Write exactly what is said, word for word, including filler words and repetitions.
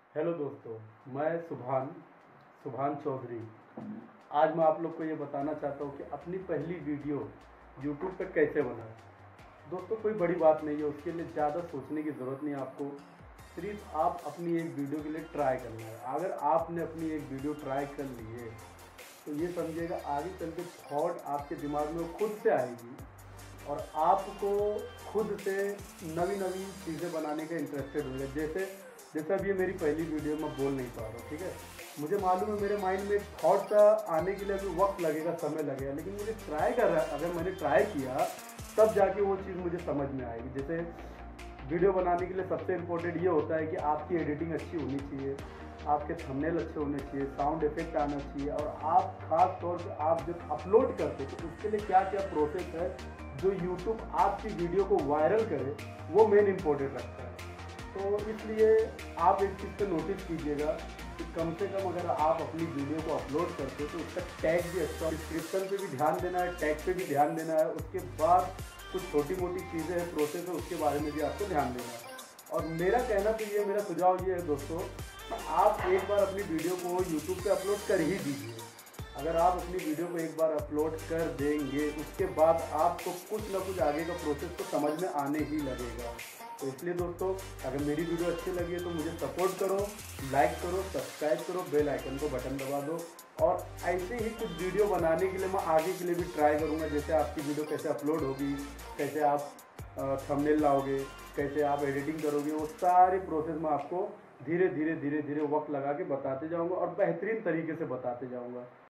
Hello दोस्तों, मैं सुभान सुभान चौधरी। आज मैं आप लोग को ये बताना चाहता हूँ कि अपनी पहली वीडियो यूट्यूब पे कैसे बनाएं। दोस्तों, कोई बड़ी बात नहीं है, उसके लिए ज़्यादा सोचने की ज़रूरत नहीं है आपको। सिर्फ आप अपनी एक वीडियो के लिए ट्राई करना है। अगर आपने अपनी एक वीडियो ट्राई कर ली है तो ये समझिएगा आगे चल के थॉट आपके दिमाग में वो खुद से आएगी और आपको खुद से नवी नवी चीज़ें बनाने का इंटरेस्टेड होगा। जैसे जैसे अब ये मेरी पहली वीडियो में बोल नहीं पा रहा हूँ, ठीक है। मुझे मालूम है मेरे माइंड में थॉट का आने के लिए अभी वक्त लगेगा, समय लगेगा, लेकिन मुझे ट्राई कर रहा है। अगर मैंने ट्राई किया तब जाके वो चीज़ मुझे समझ में आएगी। जैसे वीडियो बनाने के लिए सबसे इम्पोर्टेंट ये होता है कि आपकी एडिटिंग अच्छी होनी चाहिए, आपके थंबनेल अच्छे होने चाहिए, साउंड इफेक्ट आना चाहिए, और आप खास तौर पे आप जब अपलोड करते हो तो उसके लिए क्या क्या प्रोसेस है जो यूट्यूब आपकी वीडियो को वायरल करे, वो मेन इम्पोर्टेंट रखता है। तो इसलिए आप एक चीज़ पे नोटिस कीजिएगा कि कम से कम अगर आप अपनी वीडियो को अपलोड करते हो तो उसका टैग भी अच्छा, डिस्क्रिप्शन पे भी ध्यान देना है, टैग पे भी ध्यान देना है। उसके बाद कुछ छोटी मोटी चीज़ें हैं, प्रोसेस है, उसके बारे में भी आपको ध्यान देना है। और मेरा कहना तो ये, मेरा सुझाव ये है दोस्तों, आप एक बार अपनी वीडियो को यूट्यूब पे अपलोड कर ही दीजिए। अगर आप अपनी वीडियो को एक बार अपलोड कर देंगे उसके बाद आपको कुछ ना कुछ आगे का प्रोसेस तो समझ में आने ही लगेगा। तो इसलिए दोस्तों, अगर मेरी वीडियो अच्छी लगी है तो मुझे सपोर्ट करो, लाइक करो, सब्सक्राइब करो, बेल आइकन को बटन दबा दो। और ऐसे ही कुछ वीडियो बनाने के लिए मैं आगे के लिए भी ट्राई करूँगा। जैसे आपकी वीडियो कैसे अपलोड होगी, कैसे आप थंबनेल लाओगे, कैसे आप एडिटिंग करोगे, वो सारे प्रोसेस मैं आपको धीरे धीरे धीरे धीरे वक्त लगा के बताते जाऊँगा और बेहतरीन तरीके से बताते जाऊँगा।